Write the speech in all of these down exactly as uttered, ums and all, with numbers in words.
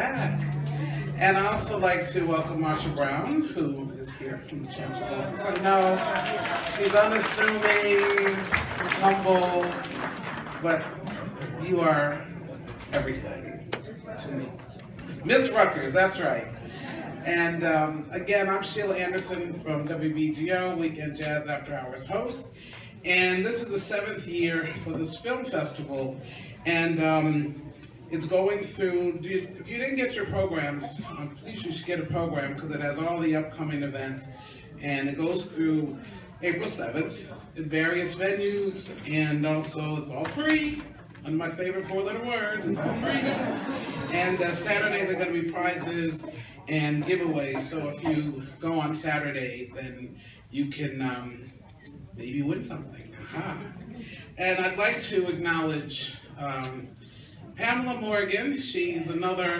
back. And I also like to welcome Marsha Brown, who is here from the Chancellor's Office. I know she's unassuming, humble, but you are everything to me. Miss Rutgers, that's right. And um, again, I'm Sheila Anderson from W B G O, Weekend Jazz After Hours host. And this is the seventh year for this film festival. And um, it's going through, do you, if you didn't get your programs, um, please you should get a program because it has all the upcoming events. And it goes through April seventh in various venues, and also it's all free. One of my favorite four-letter words, it's all free. And uh, Saturday there are going to be prizes and giveaways. So if you go on Saturday, then you can um, maybe win something. Aha. And I'd like to acknowledge um, Pamela Morgan. She's another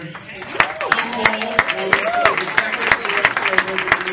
humble woman. She's executive director of Rutgers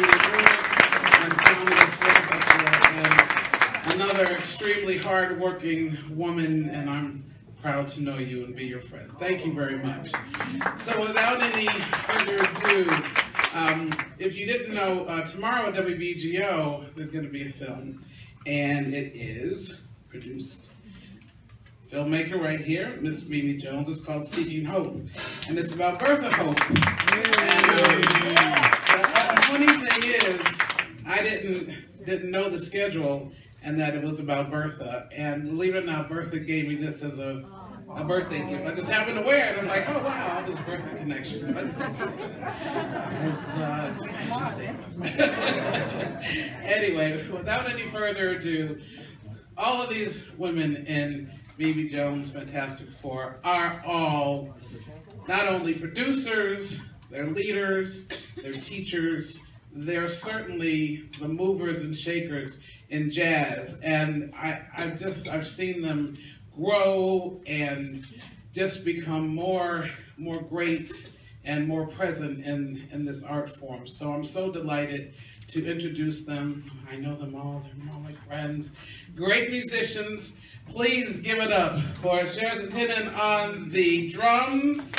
and founded this film festival, and another extremely hard-working woman, and I'm proud to know you and be your friend. Thank you very much. So without any further ado, um, if you didn't know, uh, tomorrow at W B G O, there's going to be a film, and it is produced. Filmmaker right here, Miss Mimi Jones. It's called Seeking Hope, and it's about Bertha Hope. And um, the, the funny thing is, I didn't didn't know the schedule and that it was about Bertha. And believe it or not, Bertha gave me this as a, a birthday gift. I just happened to wear it. I'm like, oh wow, all this Bertha connection. I just had to say that because uh, it's a fashion statement. Anyway, without any further ado, all of these women in Mimi Jones' Fantastic Four are all not only producers, they're leaders, they're teachers, they're certainly the movers and shakers in jazz. And I, I've just, I've seen them grow and just become more, more great and more present in, in this art form. So I'm so delighted to introduce them. I know them all, they're all my friends. Great musicians. Please give it up for Sherry Tenen on the drums,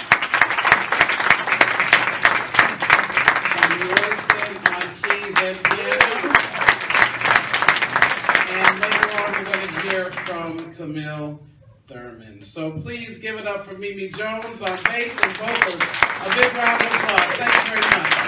Shani Royston on keys and piano, and later on we're going to hear from Camille Thurman. So please give it up for Mimi Jones on bass and vocals. A big round of applause. Thank you very much.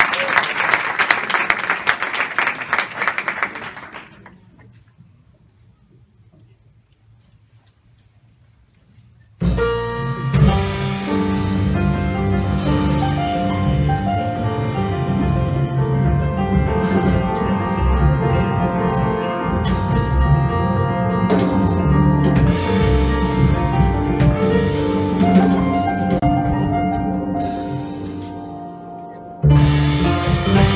Thank you.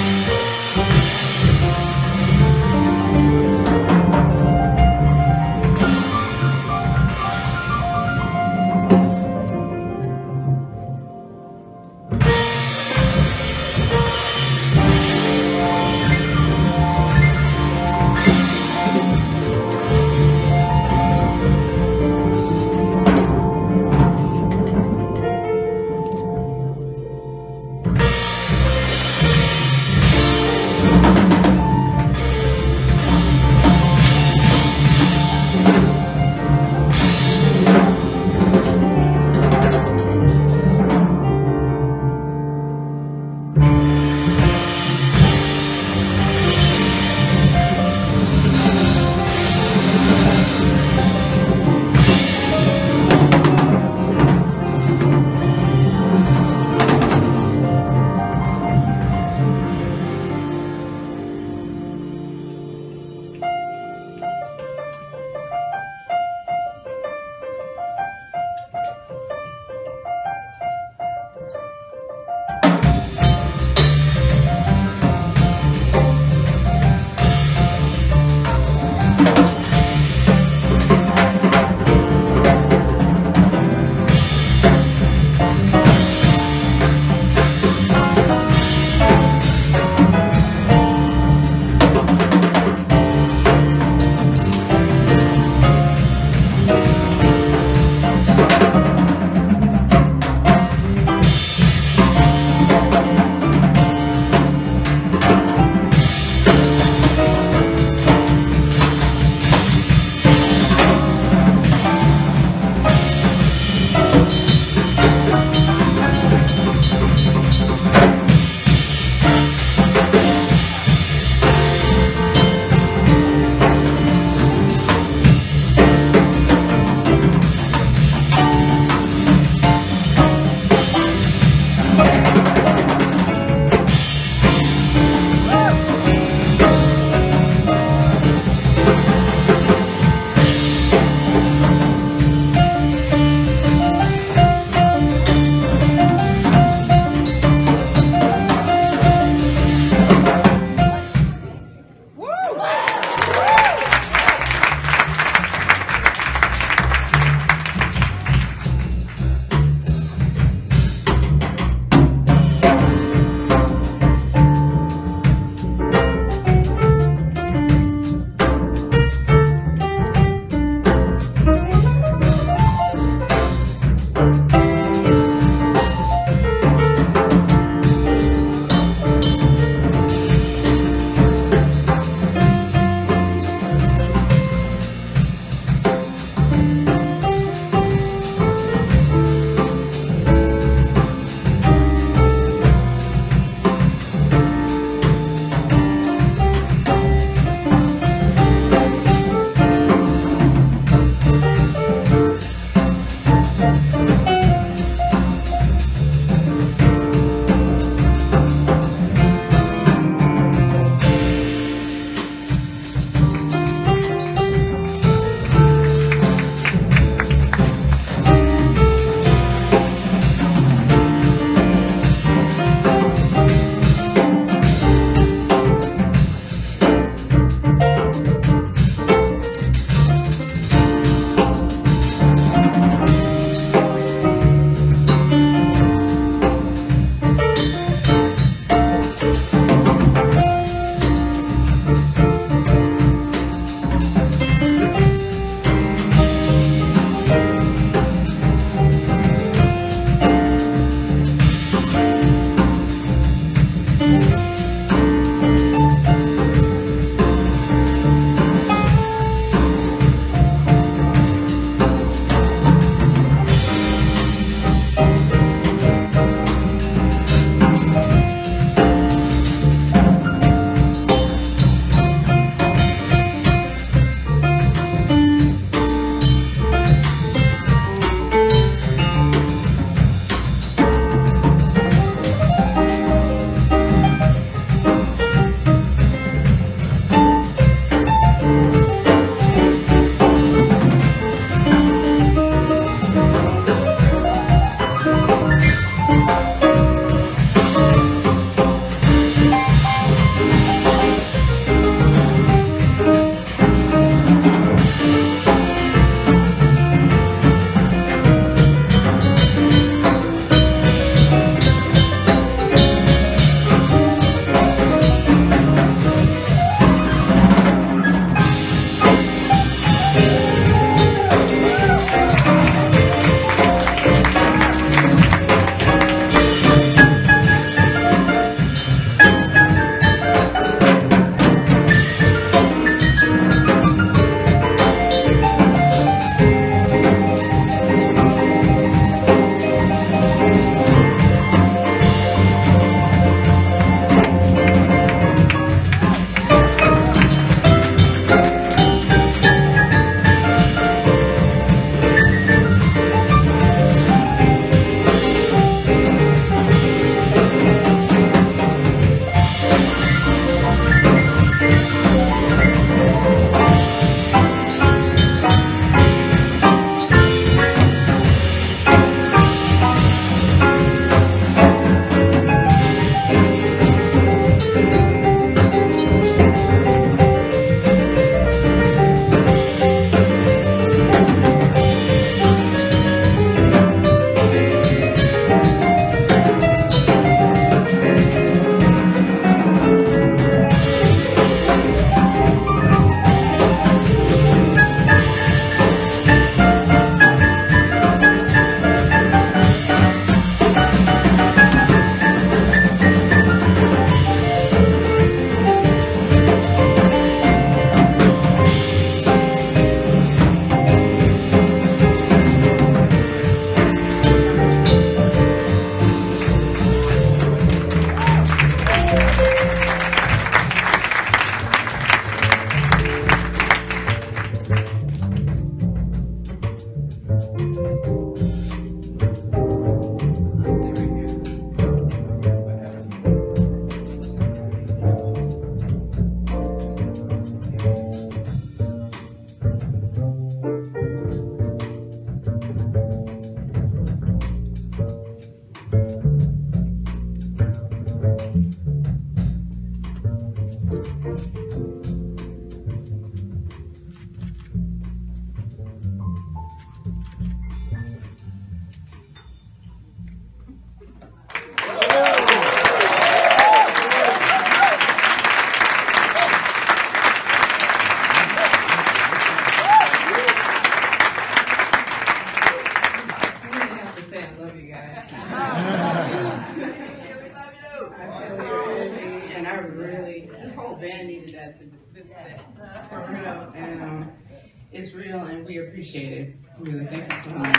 to this day. For real. And um, it's real, and we appreciate it. Really, thank you so much.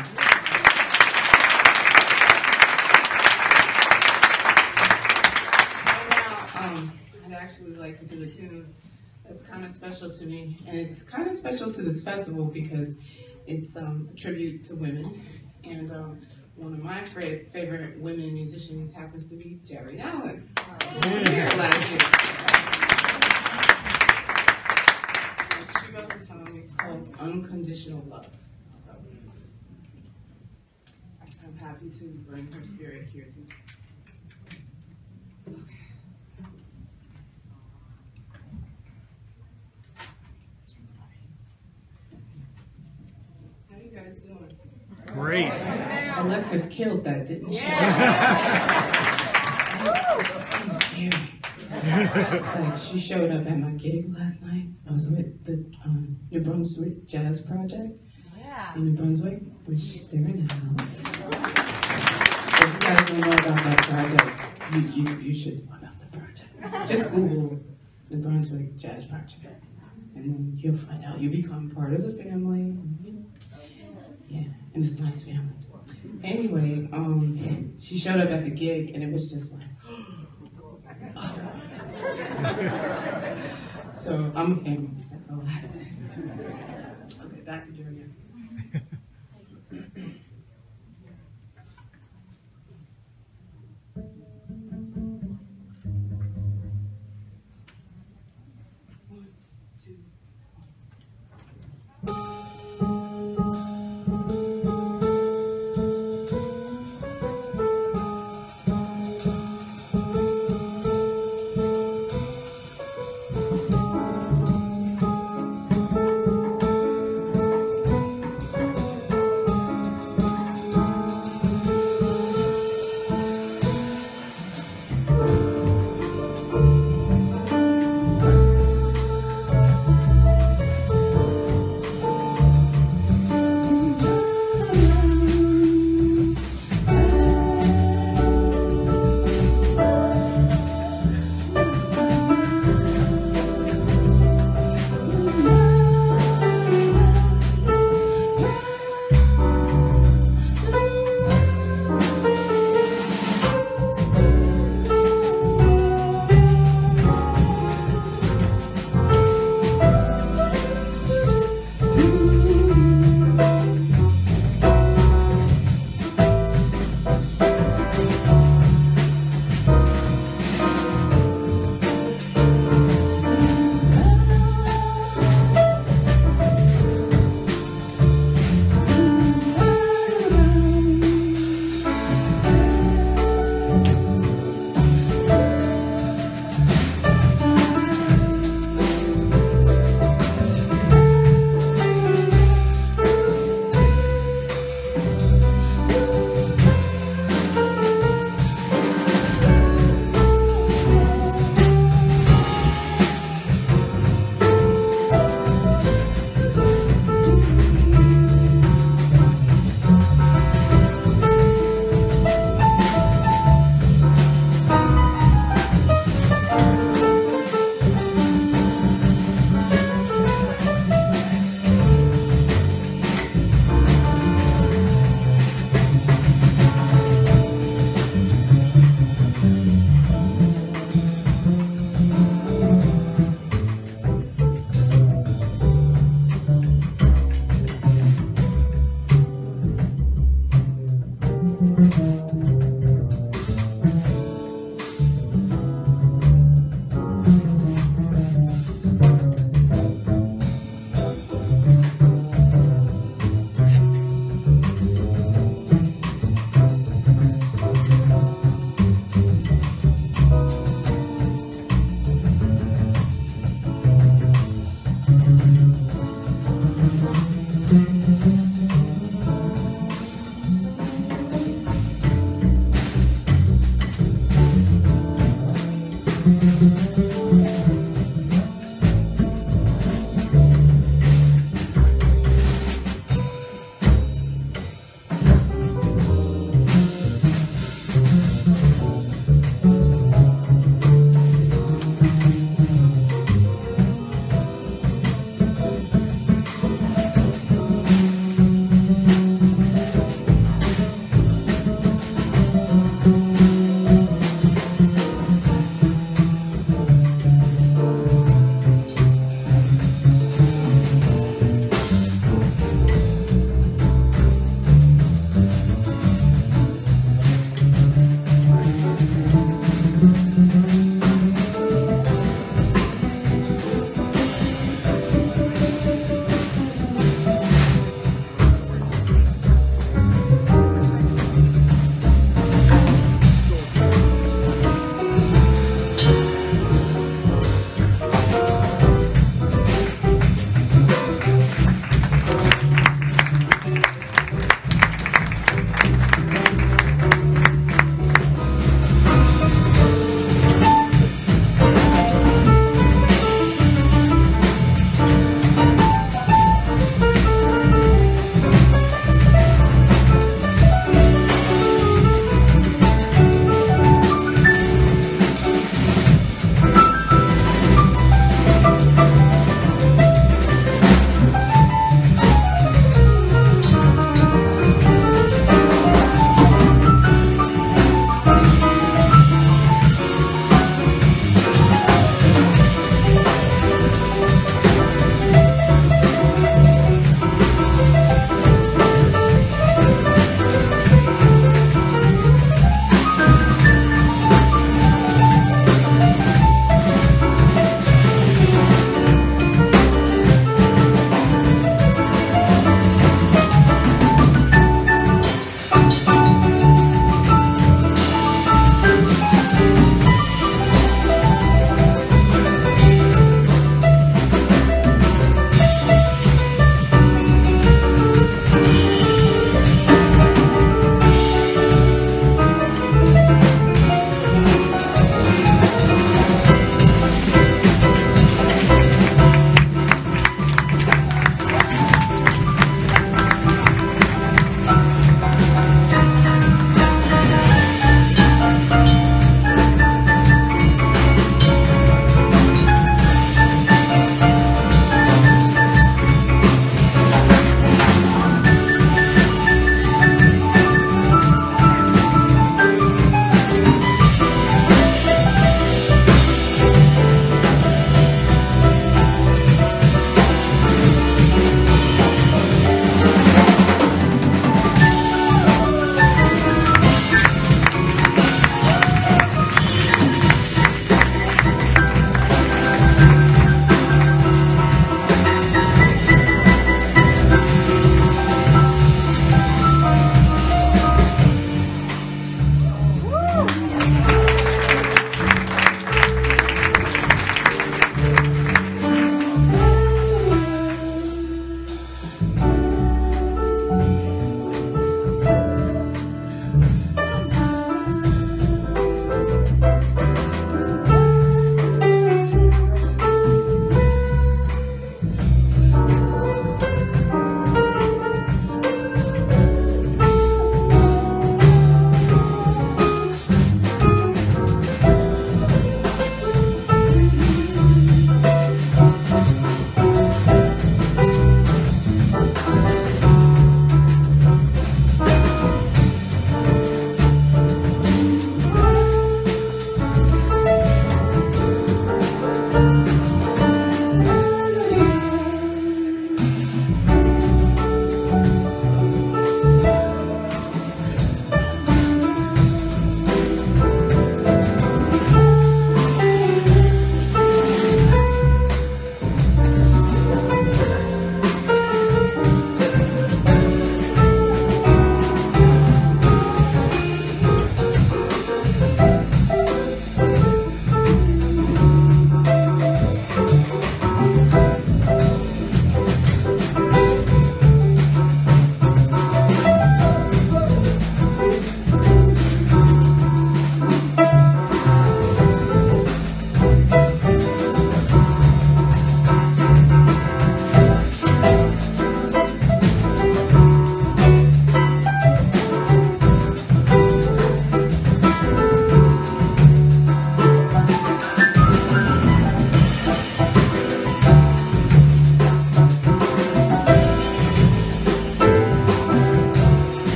And now, um, I'd actually like to do a tune that's kind of special to me, and it's kind of special to this festival because it's um, a tribute to women, and um, one of my fa- favorite women musicians happens to be Jerry Allen. Who was here last year. And she wrote the song. It's called "Unconditional Love." So I'm happy to bring her spirit here too. How you guys doing? Great. Alexis killed that, didn't she? Yeah. It was scary. Like, she showed up at my gig last night. I was with the um, New Brunswick Jazz Project Yeah. in New Brunswick, which they're in the house. If you guys don't know about that project, you, you, you should know about the project. Just Google New Brunswick Jazz Project, and then you'll find out. You become part of the family. Yeah, and it's a nice family. Anyway, um, she showed up at the gig, and it was just like, oh. So I'm a fan. That's all I have to say. Okay, back to Julia. One, two.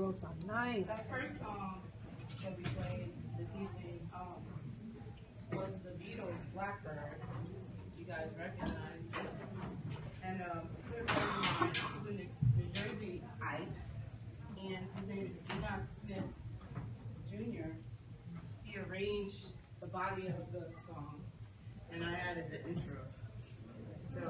those are nice. The first song that we played this evening um, was the Beatles' Blackbird. You guys recognize it. And um, a good friend of mine, this is in the New Jersey Heights, and his name is Enoch Smith Junior He arranged the body of the song, and I added the intro. So,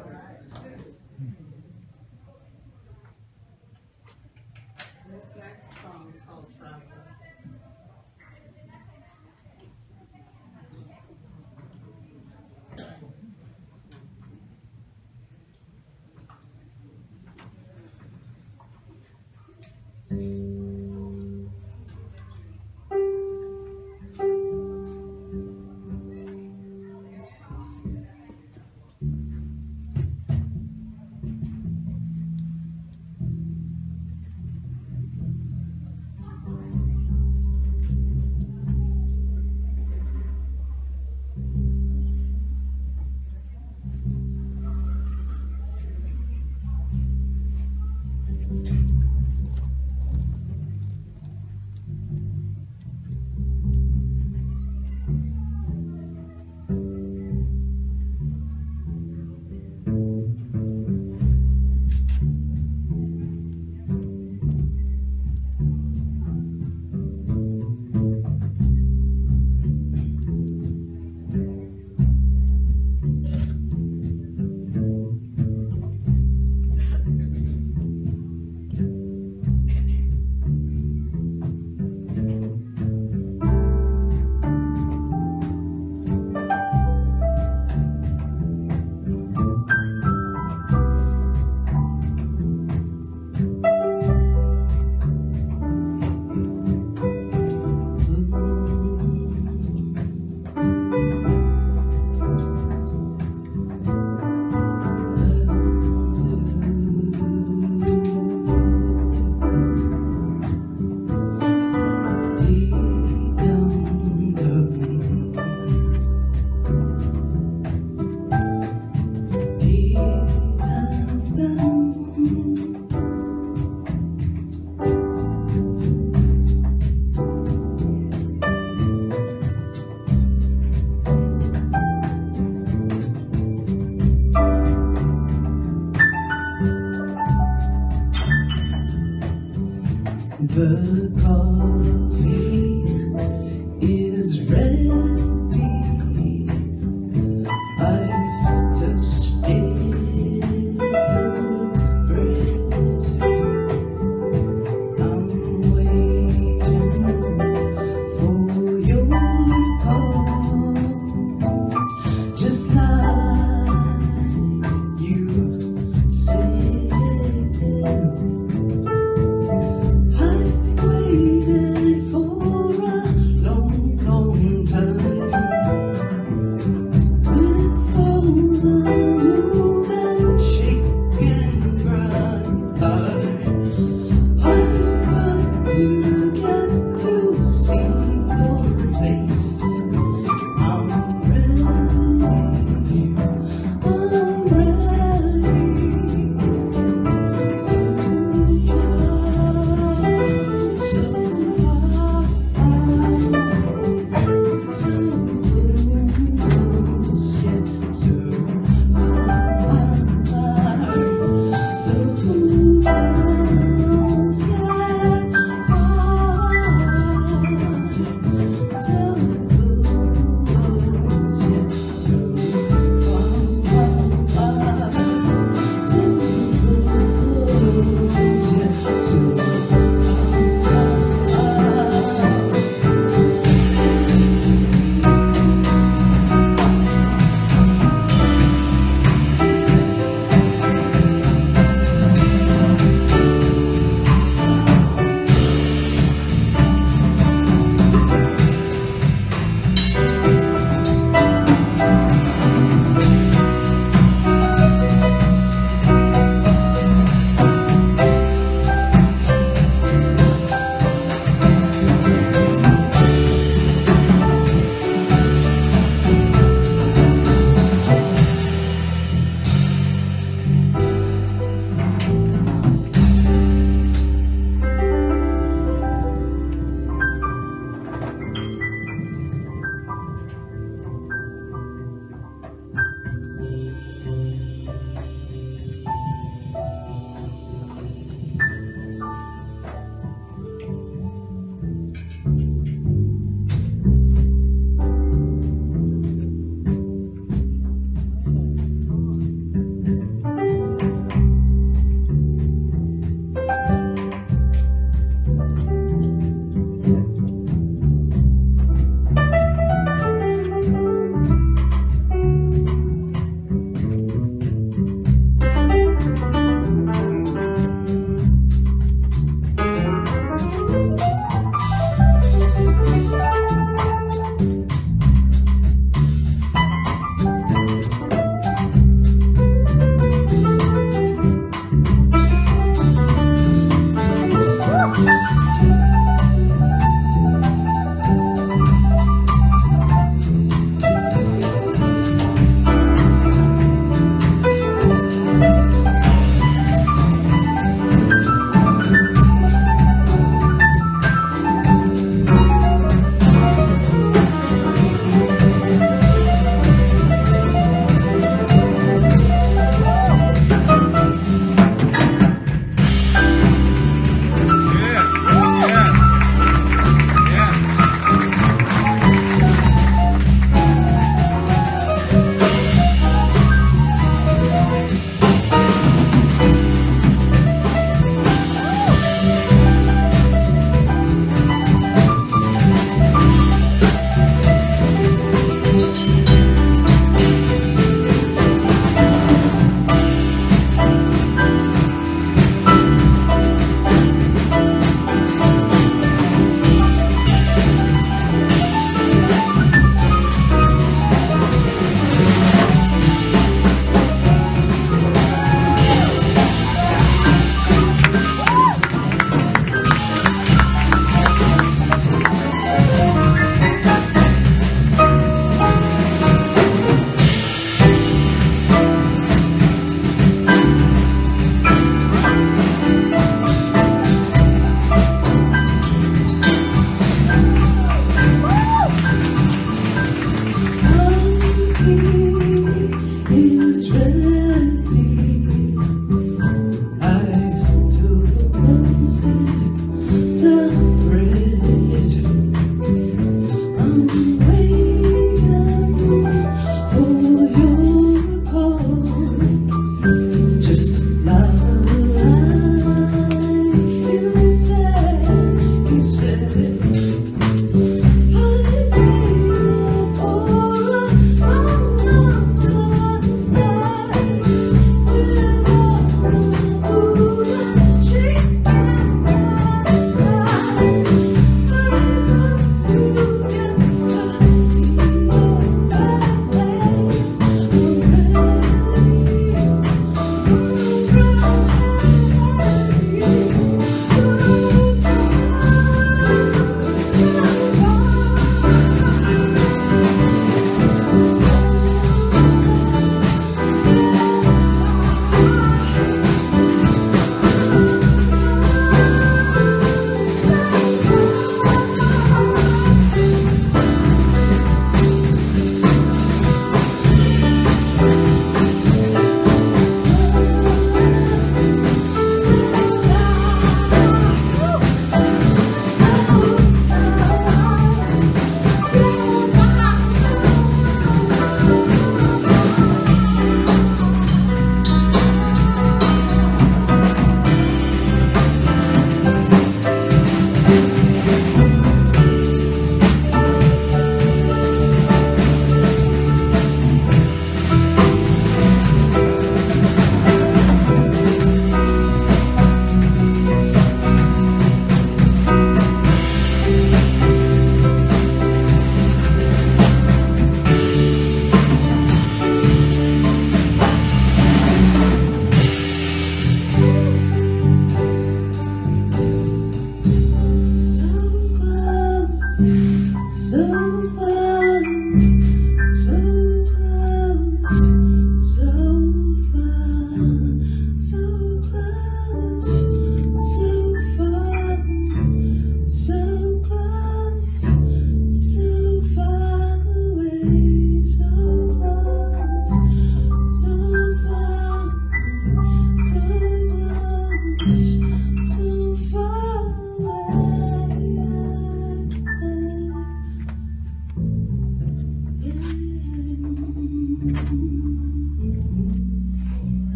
this next song is called Traveler. The coffee is ready. I've toasted the bread. I'm waiting for your call, just like you said. Waited for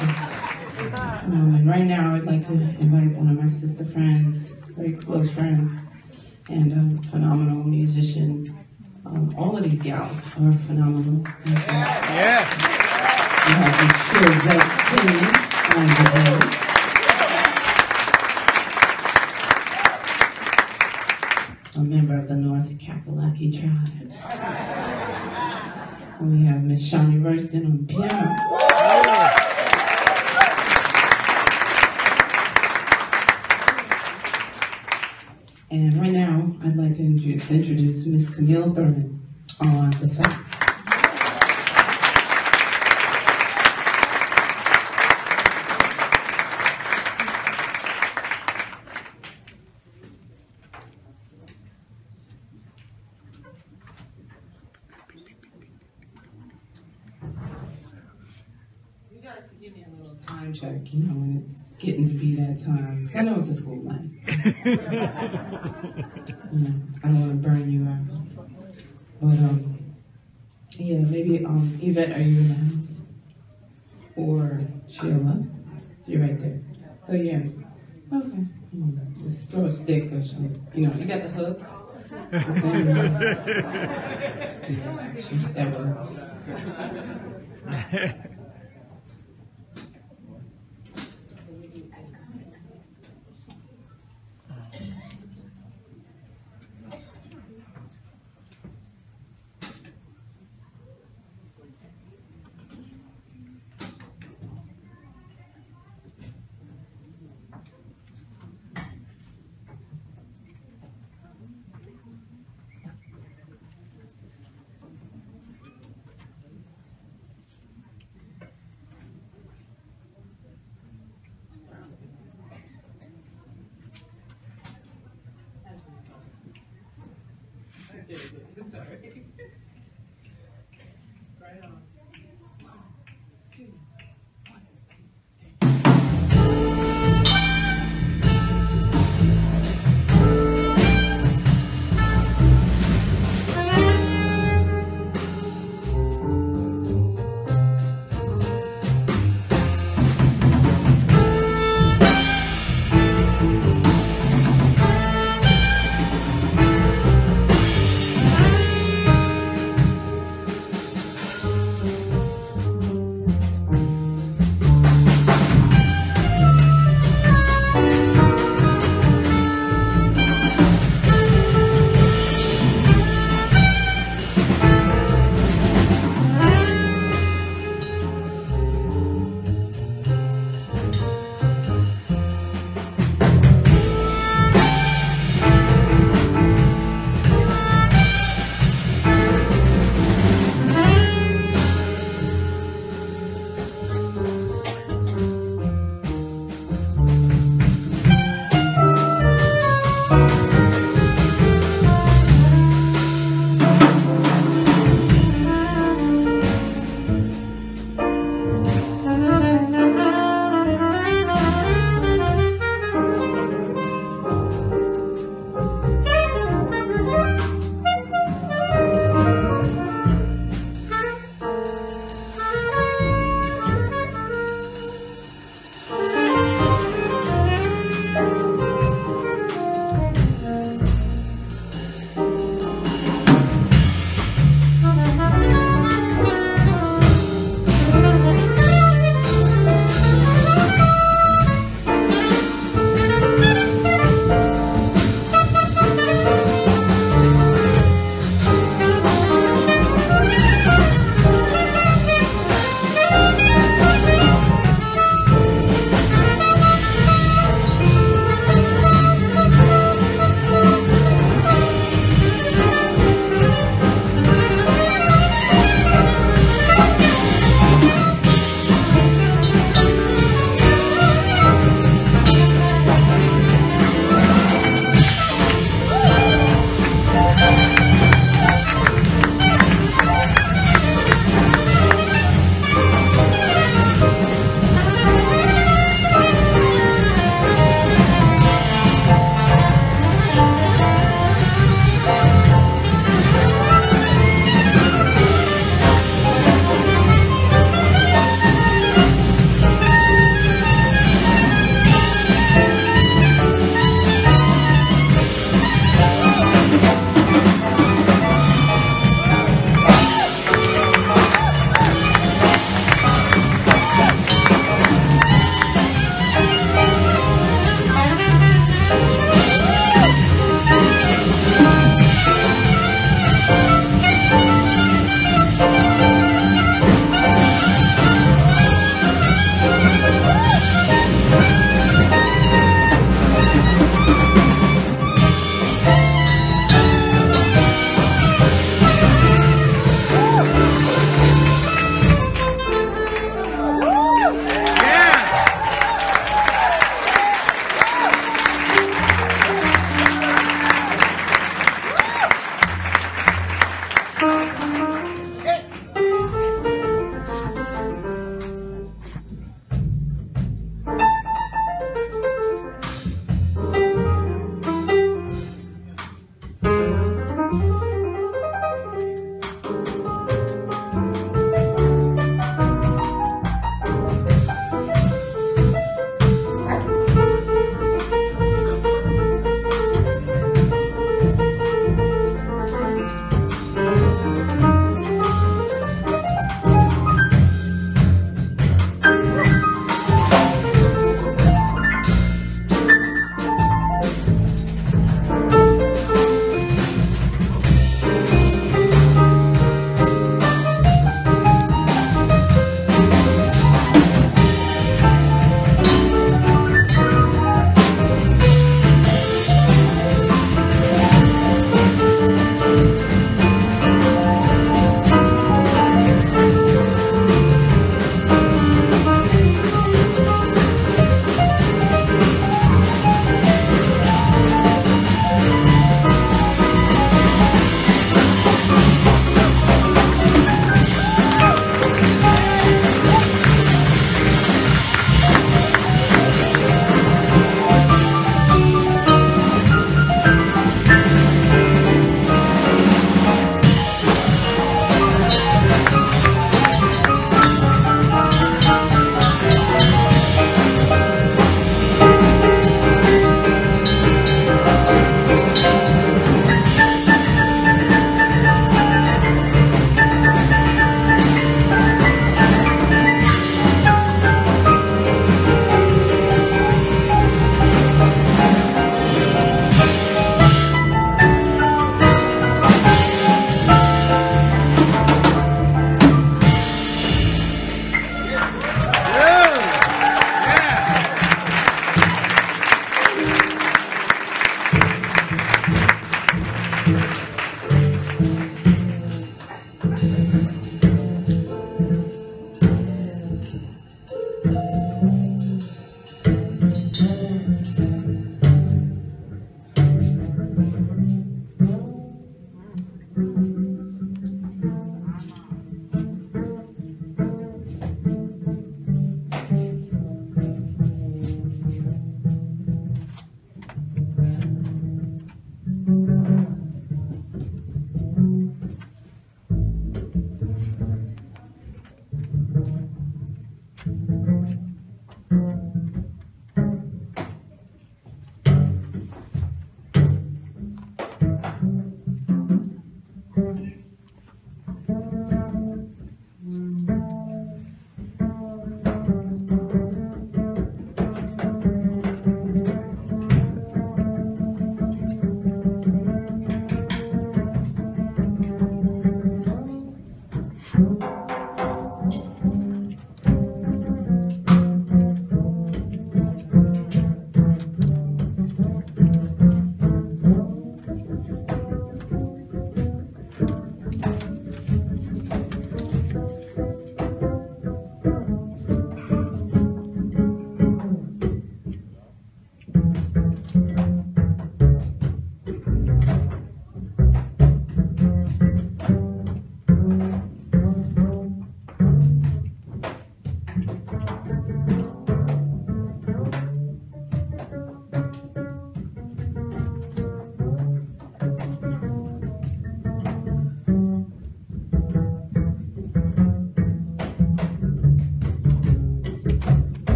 precious. Um, and right now, I'd like to invite one of my sister friends, very close friend, and a phenomenal musician. Um, all of these gals are phenomenal. Yeah. We have Miss Shazette singing on the board. A member of the North Kakalaki tribe. And we have Miss Shawnee Rurston on piano. And right now, I'd like to introduce Miss Camille Thurman on the sax. You guys can give me a little time check, you know, when it's getting to be that time. Because I know it's a school night. You know, I don't want to burn you out. But, um, yeah, maybe, um, Yvette, are you in the house? Or Sheila? You're right there. So, yeah. Okay. Mm, just throw a stick or something. You know, you got the hook. The same, you know. That works. Sorry. Right on.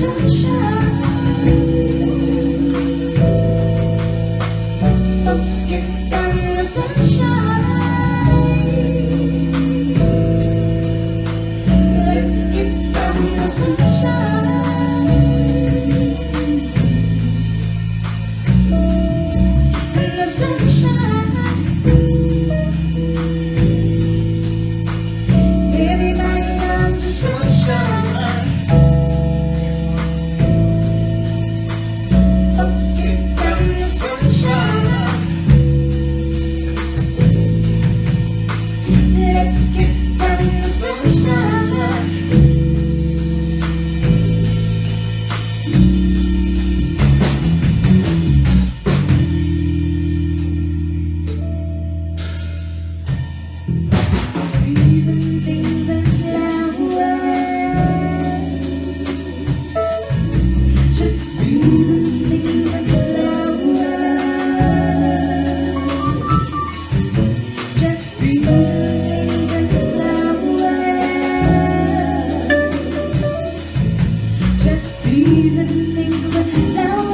sunshine. Let's get down the sunshine. Let's get down the sunshine. The sunshine. Everybody loves the sunshine. Let's get down the sunshine. Let's get down the sunshine. These and things and flowers, just bees and things and flowers, just bees and things and flowers, just bees and things and flowers.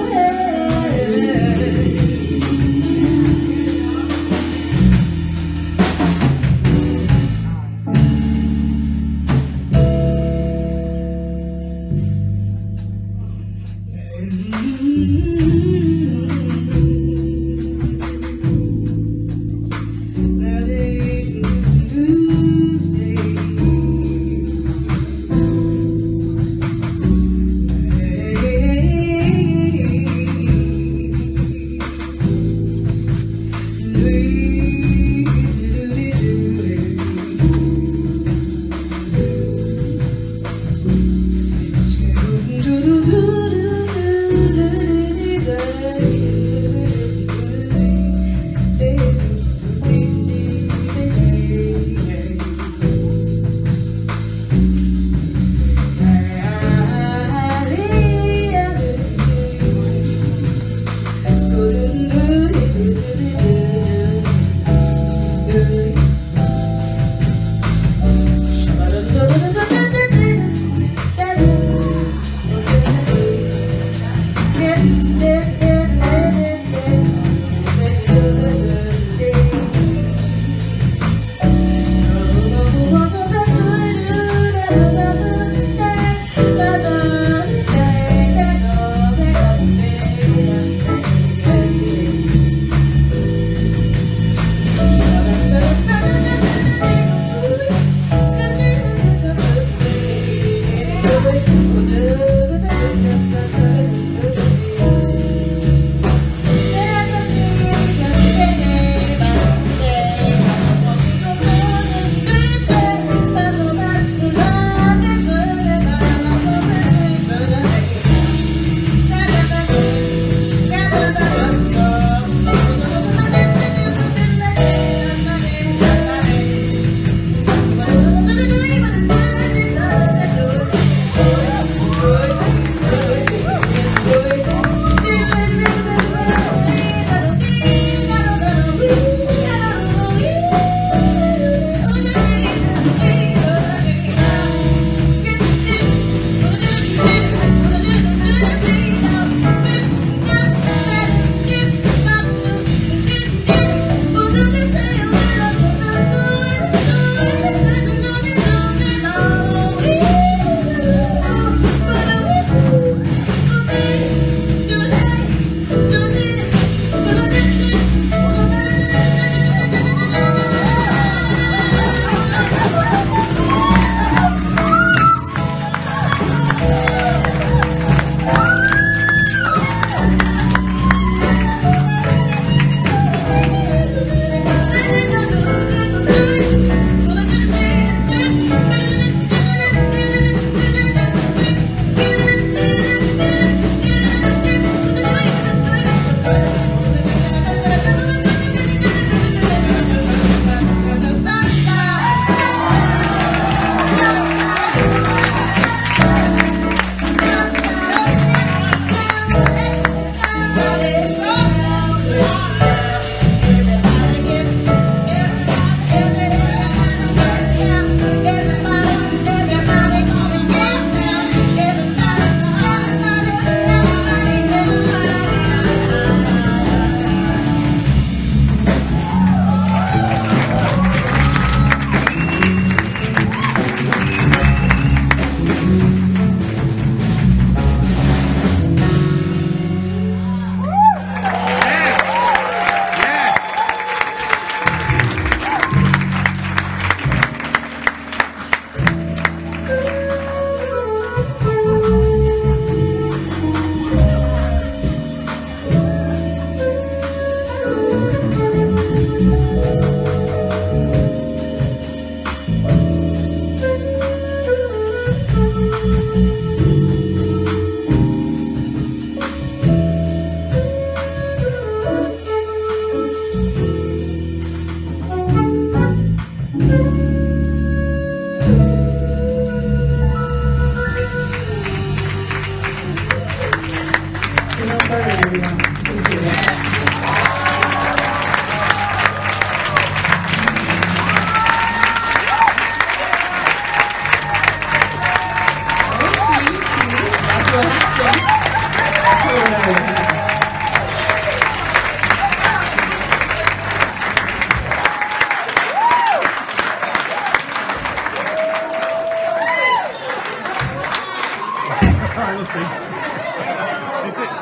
We'll see. Is it?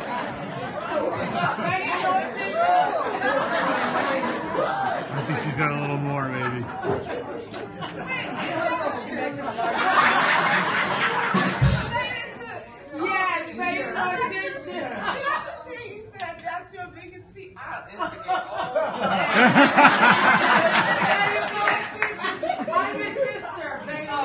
I think she's got a little more, maybe. Yes, pay no attention. Did I just hear you said that's your biggest seat? I don't know. I'm his sister. Pay no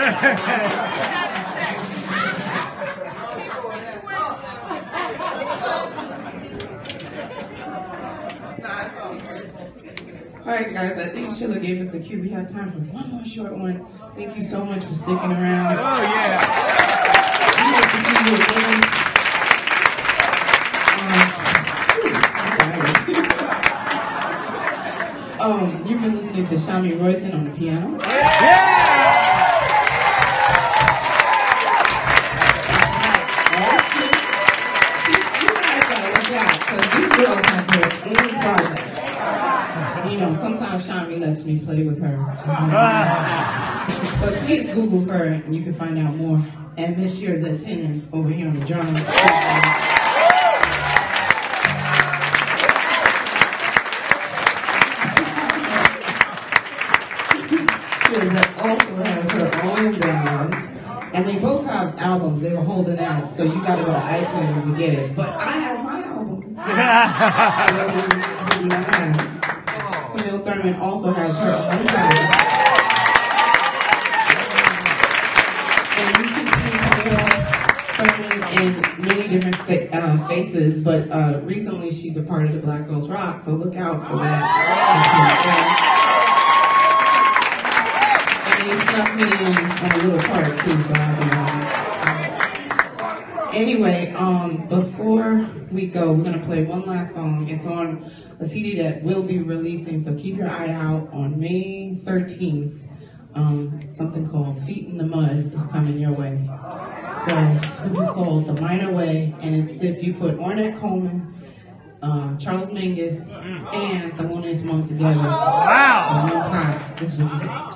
All right, guys, I think Sheila gave us the cue. We have time for one more short one. Thank you so much for sticking around. Oh, yeah. We hope to see you again. Um, um, you've been listening to Shami Royson on the piano. Yeah! You guys gotta look out, because these girls have their own projects. You know, sometimes Shami lets me play with her. But please Google her and you can find out more. And Miss Shears at ten over here on the drums. Shears also has her own band. And they both have albums. They were holding out. So you gotta go to iTunes to get it. But I have my album. For those of you who do not have. Camille Thurman also has her own album. And you can see Camille Thurman in many different fa uh, faces, but uh, recently she's a part of the Black Girls Rock, so look out for that. And they snuck me in on a little part too, so I'll be on. Anyway, um, before we go, we're going to play one last song. It's on a C D that we'll be releasing, so keep your eye out on May thirteenth. Um, something called Feet in the Mud is coming your way. So this is called The Minor Way, and it's if you put Ornette Coleman, uh, Charles Mingus, and the Thelonious Monk together. Wow! In one pot. This is what you get.